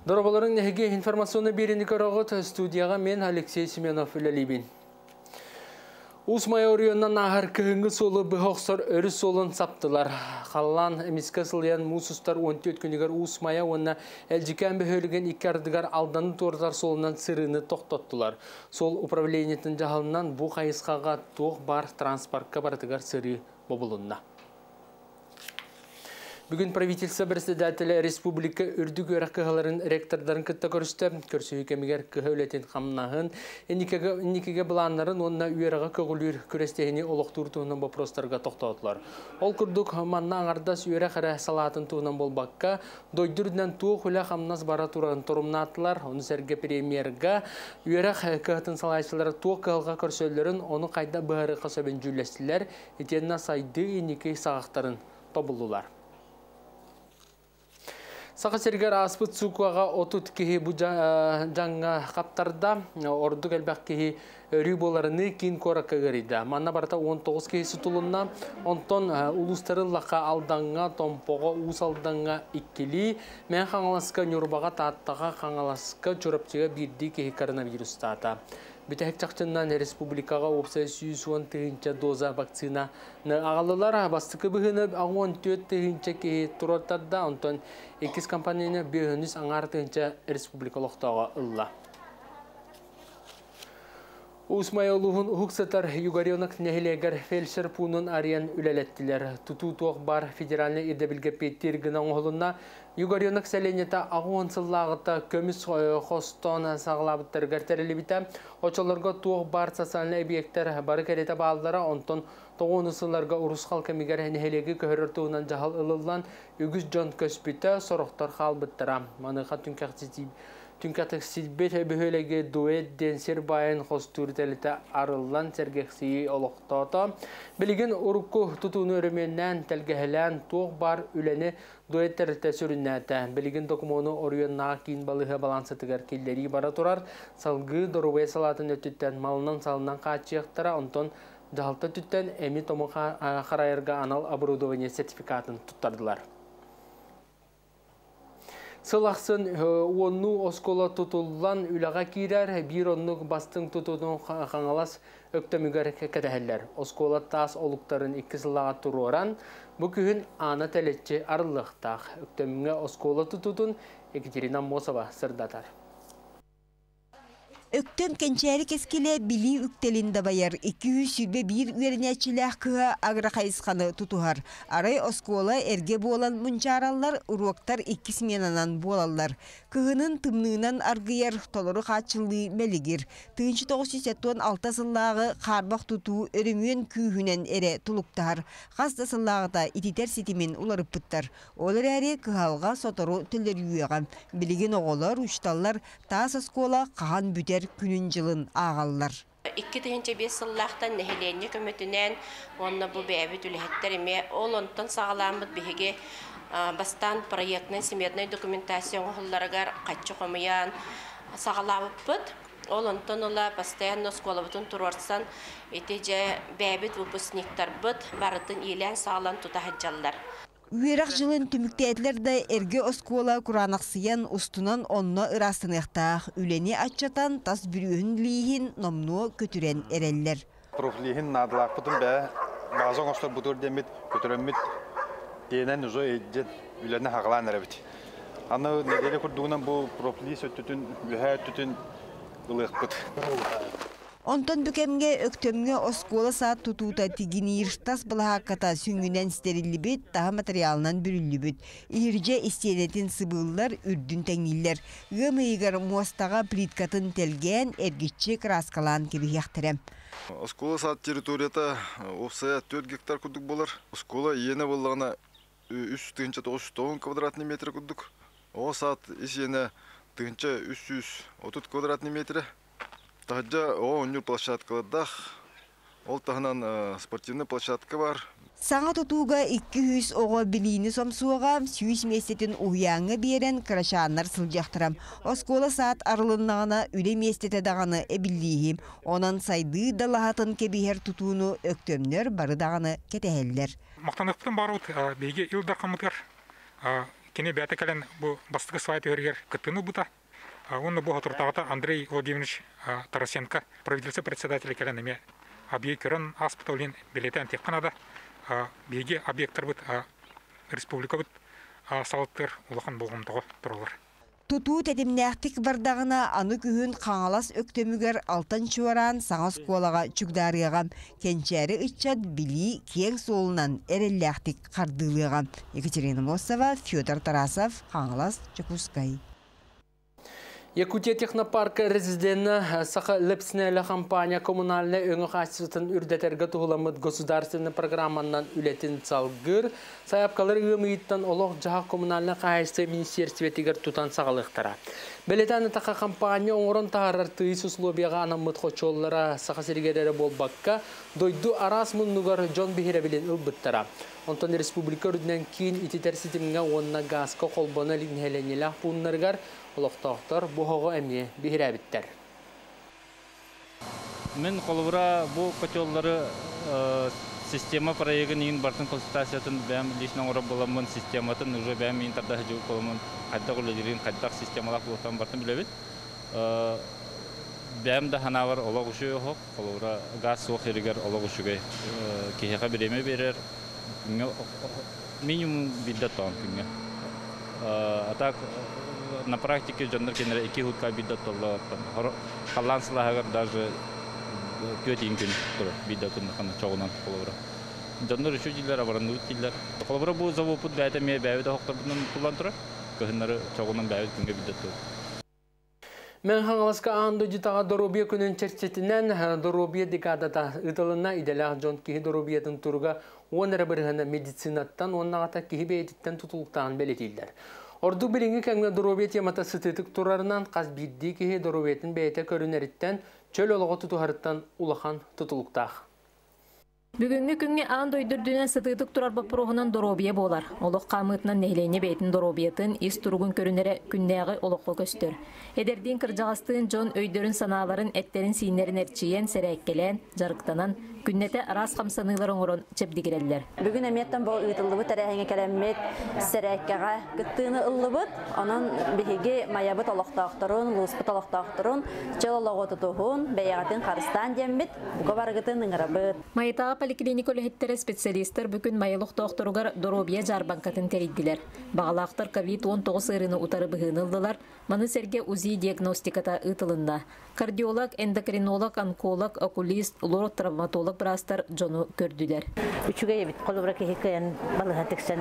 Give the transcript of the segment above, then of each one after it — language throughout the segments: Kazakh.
Дорабаларын неге информационны берені көріғыт студияға мен Алексей Семенов үлелейбін. Усмай орионнан ағар күйінгі солы бұғықсыр өрі солын саптылар. Қалан әмескі сылиян мұсыстар 14 күнігер Усмая онына әлжікен бөхөліген иккардығар алданы тордар солынан сырыны тоқтаттылар. Сол управлениетін жағалынан бұл қайысқаға тоқ бар транспортқа бардығар сыры бобылынна. Бүгін правительство председателі республика үрдік өрі қығыларын ректордарын күтті көрісті. Көрсі кемігер қығы өлетін қамнағын, әнекеге бұланларын онына үйеріға көгілер күрестегіне олықтыр туынан бопростарға тоқтаудылар. Ол күрдік манна аңардас үйері қара салатын туынан болбаққа, дойдырден туық үлі қамнас бара тұрағын тұрымнатылар. Оны сәрге премьерға үйері қығытын салайшылары туық қығылға көрсөлерін, оны қайда бұғары қасабен жүлестілер, етеніне сайды әнеке сағақтарын тобылылар. Сақа сергер аспыт сукуаға отут кеhi bu жаңа қаптарда ордық әлбәк кеhi рюболарыны кейін қораққа көрейді. Манна барта 19 кеhi сұтылынна, онтон ұлыстары лақа алданға, томпоға, ұс алданға иккелі, мен қаңаласқа нюрбаға таттаға қаңаласқа чөрапчыға бірді кеhi коронавирус тата. Бітәк чақчыннан республикаға опса 110 тыгынча доза вакцина ағалылар бастықы бұғыны 14 тыгынча кеhi тұраттарда, онтон 2 компанияны бүйініс аңар тыгынча республикалықтаға ұлла. Усмай олуғын ұқсатар югарионық нәхілегер фельдшер пунын ариян үләлеттілер. Туту тоқ бар федеральны едебілге петтергін оңғылына югарионық сәленеті ағуын сыллағыта көміс қостон сағылабыттар гәртәрілі біті. Очаларға тоқ бар социальны объекттер бары кәреті бағалдара, онтон тоғын ұсыларға ұрыс қалкамигер нәхілегі көхірір туынан жағал ұлылан үгіз жон көспіті сұрықтар қалбыттыра. Маныға Түнкатық сидбет өбіхөлеге дуэт денсер байын қостур тәліті арылан сәргексейі олықтаута. Білген ұрыққы тұтуыны өріменнен тәлгәхілән тоқ бар үләні дуэт тәрілті сүріннәті. Білген докумоны орионнаға кейін балығы балансытығар келдері бара тұрар. Салғы дұрубай салатын өттіттен малынан салынан қачияқтара, онтон жағалта түттен әмі томы қарайырға анал оборудование сертификатын тұттардылар. Сылақсын онну оскола тұтылан үліға кейрер, бір оннық бастың тұтудың қаңалас өктөмігер кәтәхелер. Оскола тас олықтарын 2 сылаға тұру оран, бұл күйін ана тәлетчі арылықтақ. Өктөміңе оскола тұтудың Екатерина Мосова сырдатар. Өктөм кенчәрі кескеле били үктелінде байар 200 сүрбе бір үйерінәчіләқ кыға агра қайысқаны тұтуғар. Арай оскола әрге болан мұнчаралар ұруақтар 2 сменанан болалар. Кығының тымнығынан арғияр толыры қачылы мәлігер. 1906 сыллағы қарбақ тұту өрімген күйінен әрі тұлықтар. Қасты сыллағыда ититер сетімен ұларып бұттар. Олар әрі кығалға сотору түлдер үйеған. Білеген оғылар, ұшталар, тас оскола қаған бүтер күнін жылын ағалар. 2005 сыллақтан нәхілене көмітінен онына бұл бәбіт үліхеттеріме ол онтан сағаламыд бігеге бастан проектнен семерной документацион ғылларығар қатшы қомыян сағалабып бұд. Ол онтан ола постоянно сколабытын тұрарсан еті жа бәбіт выпускниктар бұд барытын елен сағалан тұтахаджалар. Үйерақ жылын түміктәділер де әрге оскола құранақсыян ұстынан онына ұрастынықтақ, үлені атчатан тас бүрігін лейхін номну көтірен әрелер. Профлейхін надылақ бұтын бә, бағазан оштар бұтыр демет, көтіремет, дейінен ұзо едден үлені хағылан әрәбіт. Аны неделі күрдуынан бұл профлей сөттүтін, үйәй түтін ұлық бұт. Онтон бүкемге өктөмге оскола саат тутута тигинир тас балахакката сүңгүнен стерилли бит, таға материалынан бүрілі бит. Ирже истенетін сыбыллар үрдін тәңілер. Гымыйгар мостаға плиткатын телген әргетчі краскалан кебігяқтырам. Оскола саат территорията опсая 4 гектар күдік болар. Оскола ені болағына 3-9 квадратный метр күдік. О саат ені 330 квадратный метр. Тахджа онюр площадкалардах, ол тахынан спортивный площадка бар. Саңа тұтуға 200 оғы білейіні сомсуға, 100 местетін ұяңы берен крашанлар сылжақтырам. Оскола саат арылыннағына үлі местеті дағаны әбілдейім. Онан сайды далағатын кебігер тұтуыны өктөмнер бары дағаны кетәхелдер. Мақтанықтың баруыт бейге илдар қамытыр. Кене бәті кәлін бұл бастығы слайд өргер күттіні бұта. Оны бұл отыртағыта Андрей Владимирович Тарасенко, правительство председателя кәлін әме объект көрін аспытаулин билетен тек қанада. Беге объекттар бұд республика бұд салыттыр ұлақан болғымдығы тұрылыр. Туту тетимнәхтик бардағына аны күхін қаңалас өктөмігер алтын чуаран саңас қолаға чүгдарыға кенчәрі үтчат били кең солынан әрелләхтик қардылыға. Екатерина Мосова, Федор Тарасов, қаңалас Чекускай. Якутия технопарка резиденті сақы лепснелі компания коммунальный өңі қасысын үрдетерге тұғыламыд государственный программаннан үлетін салғыр. Саяпқалар үйімейттен олық жаға коммунальный қайсы министерстветігер тұтан сағалықтара. Белетәні тақа компания оңырын тағарар тыйыс условияға анамыд қочоллара сақы сергерері болбаққа дойду арас мұннығар жон бейіребілен ұлбыттара. Онтан республика үрдінен кейін ититер сетімге онына газқа қолбаны лигнеленелі бұннарғар олықтақтар бұғығы әмне бейірәбіттер. Мен қолыбыра бұл көтеллары система проегін ең бартын консультациятын бәм лишнан орап боламын систематын уже бәм ең тарда жауып боламын қайдақ үлелерін қайдақ системалақ болықтан бартын білебет. Бәм да ханавар олақ үші оқ, қолыбыра газ соқ ерігер олақ үшіге кейхеға біреме берер, минимум биддат тоғын күнге. Атак на практике жандар кенері 2 хутка биддат толы қалансылағығыр даже 4 күн тұр биддатын чоғынан қолыбыра. Жандар үші дейлер, абаранды өттейлер. Қолыбыра бұл завопыт бәйті ме бәйді хоқтар бұнын тұлан тұра, көхінлері чоғынан бәйді күнге биддат тұр. Мен хаңаласка анды житаға доробия күнін черчетінен доробия декадата ұтылына иделяқ жон кейі доробиятын тұрға 10 әрі бірғаны медицинаттан, оннағата кейі бәйдіттен тұтылықтан бәлетейлдер. Ордук бірінгі кәңгі доробия темата сытытық тұрарынан қаз бидді кейі доробиятын бәйті көрінеріттен чөл олығы тұтуғарыттан улахан тұтылықтақ. Бүгінгі күнге аң дойдырдүйінен сытытық тұрар бапыруғынан доробия болар. Олық қамытынан нәйлене бәйтін доробиятын ес тұрғын көрінері күннәғы олыққы көстір. Эдерден кыржағастығын жон өйдерін саналарын әттерін сейінерін әрчейен сәрәккелен, жарықтанан, күннеті арас қамсаныларын орын чепдігірелдер. Бүгін әметтен бұл ұйтылыбы тәрәхіңе кәлеммет сәрәккеға күттіғыны ұллыбыт, онын біхеге майабыт олықтақтырын, лұспыт олықтақтырын, чел олығы тұтуғын, бәйіғатын қарыстан дембет, бұға барғытын ұңырабыт. Майытаға поликлиник өліхеттері специалистер бүгін майылық тоқтыруғар доробия жарбанкатын тәрейділер. Бағалақтар COVID-19 ырыны ұтары бұғынылдылар, маны сәрге УЗИ диагностиката ұтылында. Кардиолог, эндокринолог, онколог, окулист, лорд травматолог брастар жону көрдүлер. Үчүгө ебит колубра кехекен балыгатыксен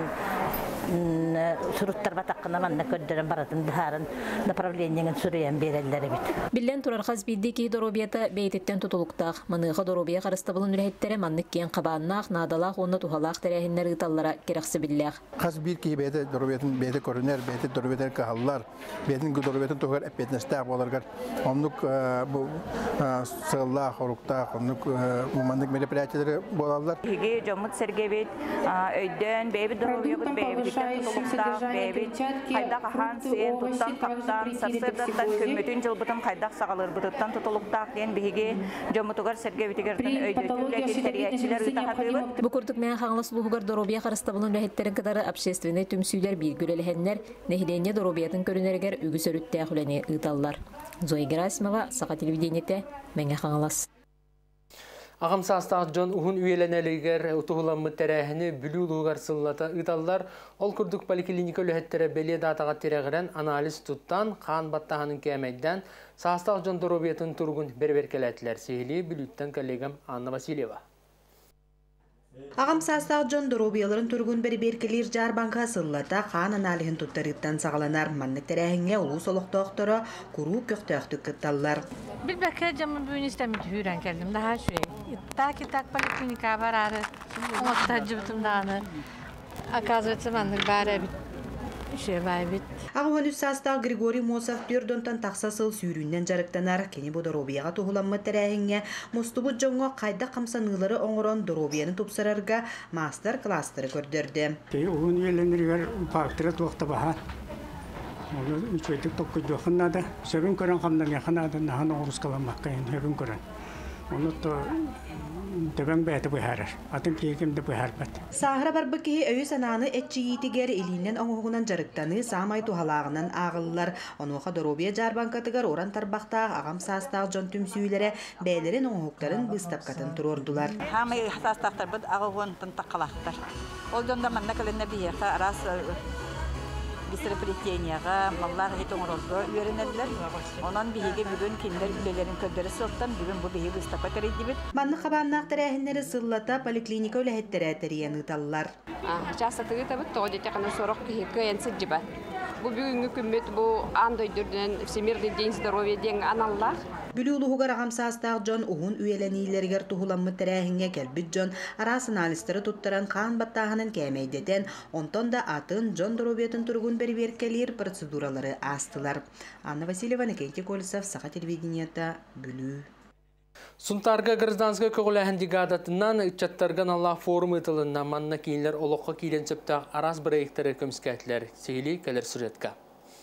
суруттар батаккына манна көрдөрөн баратын дарын направлениеңен сүрөйөн берелер бит. Биллен турархаз бидди ки доробията бейтеттен тутулуктак, маныга доробия карыстабылын үрәйттәре маннык кен кабааннак, надалак, онна тухалак тәрәһиннәр ыталлара керәксе билләк. Хаз бир ки бейте доробиятын бейте көрүнөр, бейте доробиятын кахаллар, бейтин доробиятын тухар эпетнестак боларгар. Оннук бу сылла хорукта, оннук мандык мероприятиялары болалар. Иге жомут сергебет өйдөн бейби доробиябыт бейбитен тутулуктак бейбит кайдак ахан сен туттан каптан сарсырдаттан көмөтүн жылбытын кайдак сагалырбытыттан тутулуктак ден биге жомутугар сергебитигерден өйдөтүлө кестериячилер ытахатыбыт. Бу курдук менен хаңлас лугугар доробия карыстабылын рәхеттерин кадары общественный түмсүйлер билгүлелехеннер нехидене доробиятын көрүнөргер үгүсөрүттэ хүлени ыталлар. Зоя Герасимова, Сақа телевидениете, Мәңе Хаңалас. Ағымса астақ жон ұғын үйеленелігер ұтығыламы тәрәхіні бүлі ұлығар сыллата ұталар, ол күрдік поликлиника өліхеттері бәле датаға терегірен анализ тұттан, қан баттағының кәмейден, састақ жон доробиятын тұрғын берберкеләтілер. Сейлі бүліттен коллегам Анна Васильева. Ағам састақ жон доробияларын түргін берберкелер жарбанға сыллата қан аналихын тұттарыттан сағаланар маннық тәрәхіңе ұлу солықтақтыры күру көқтіқтік күтталар. Bilbəkə camın böyünü istəmiydi hürən gəldim, daha şey. Tak poliklinika var arı, ona təcrübətім dağını. Akazvətsə məndir bәрі şey var bit. Ағуан үс састақ Григорий Мосов түрдонтан тақсасыл сүйрүннен жарықтанар, кені бұ доробияға тұғыламы тәрәхіңе, мұстыбы жоңға қайда қамсанылары оңырон доробияны тұпсырарға мастер-кластыры көрдірді. Оғын еленергер парктыры тұлықта баға. Onu üçüydük dokuz yoxunada, sevin körən xamdan yaxınada nahan oğuz qalanmaq qayn, hevin körən. Onu da төбәң бәті бұйхарыр. Атын кейкімді бұйхарбат. Сағыра барбыкеһи өйі сананы этчиитигер илинен оңуғунан жарыктаны самай тухалағынан ағылылар. Онуға Доробия жарбанкатыгар оран тарбақтағы ағам састағы жон түмсүйлері бәйлерін оңуқтарын бұстапкатын тұрордулар. Хамай састақтар бұд ағылғын тынтаққалақтар. Ол жонда манна кәлінне бейеқі арас бистереплетенияға, маллағы хитоңырорға үйерінелдер. Онан бейге бүгін кендер үлелерін көддері соқтан бүгін бұл бейге бұстапа кәрейді бет. Манны қабаннақтар әхінлері сыллата поликлиника өләхеттері әтериян ұталылар. Жасатығы табыт тоғы дете қана сорық күйекі әнсі жібат. Бұл бүгінгі күммет бұл андойдырден Всемирный день здоровья ден аналлақ. Бүлі ұлығығар ағамсастағы жон ұғын үйеленейлергер тұхыламы тәрәхінге кәлбіт жон арасын алыстыры тұттыран қан баттағының кәмейдетен, онтон да атын жон дұробетін тұрғын берберкелер процедуралары астылар. Анна Васильева, Никенти Колесов, Саха телевидениета, Бүлі. Сунтарга гражданская көғіләхін дегадатынан үтчаттарған Аллах форумы тылында манна кейінлер олыққа кейлен сөптақ арас бірейіктері көмскәтлер. Сегілі кәлер сүретка.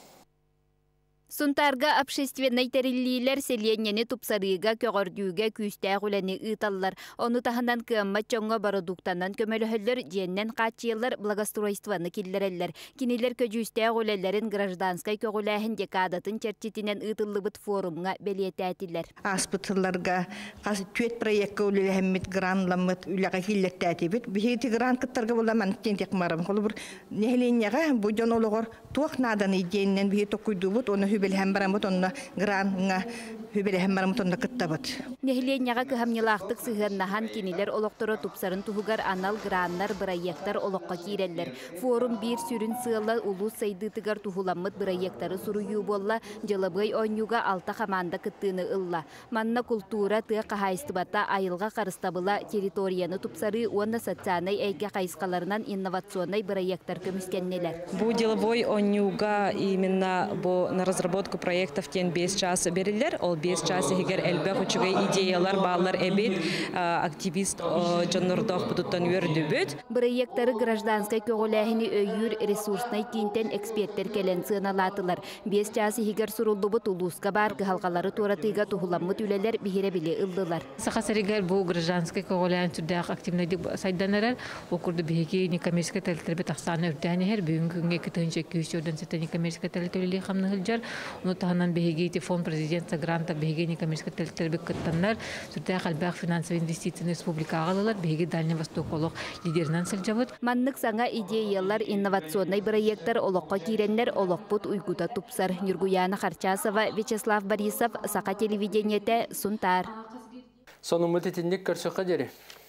Сунтарга общественный териллилер селеннени тупсарыга көгөрдүүгө күстää үлени ыталлар. Оны таханан кыамма чоңго продуктанан көмөлөһөллөр диеннен качыйлар благоустройствоны киллереллер. Кинилер көжүстää үлелерин гражданской көгүләһин декадатын чертитинен ытыллыбыт форумга белиетәтилер. Аспытыларга кас түет проектка үлеләһмит гранламыт үләгә киллеттәтибит. Бихити грант кыттарга буламан тентек марам. Холбур нехленняга бу жонологор туакнадан иденнен бихи токуйдубут оны Хүбелһәм барамыт онна гранга хүбелһәм барамыт онна кыттабыт. Нехленняга кыһамнылаахтык сыһыннаһан кинилер олоқтора тупсарын туһугар анал граннар проекттар олоққа киреллер. Форум бир сүрүн сыылла улус сайдытыгар туһуламмыт проекттары суруйуу болла жылыбый онюга алта хаманда кыттыны ылла. Манна культура тыа кахайстыбата айылга карыстабыла территорияны тупсары уонна социальный эйге кайскаларынан инновационный проекттар көмүскеннелер. Бу деловой онюга именно на разработку проектов тен 5 час берилер. Ол 5 час егер элбе хочугай идеялар баллар эбит активист жоннордох бутуттан үрдүбүт. Проекттары гражданской көгүләһини өйүр ресурсный кинтен эксперттер келен сыналатылар. 5 час егер сурулдубут улуска бар кыһалгалары туратыга тухуламмыт үлелер бихире биле ылдылар. Сахасаригер бу гражданской көгүләһин түрдәк активныйдык сайданарар окурду биһиги некоммерческий телтербе тахсаны үрдәнер бүгүнгүнгө кытынча күчөрдөн сетени коммерческий телтелили хамны хылжар. Уну таһанан биһиги фонд президент гранта биһиги некоммерческий телтербе кыттаннар түрдәк албак финансовый инвестиционный республикага алалар биһиги Дальний Восток олох лидеринен сылжабыт. Маннык саңа идеялар инновационный проекттар олоққа киреннер олоқпут уйгута тупсар. Нюргуяна Харчасова, Вячеслав Борисов, Саха телевидениете, Сунтар. Сонумыт етіндік көрсіққа дері.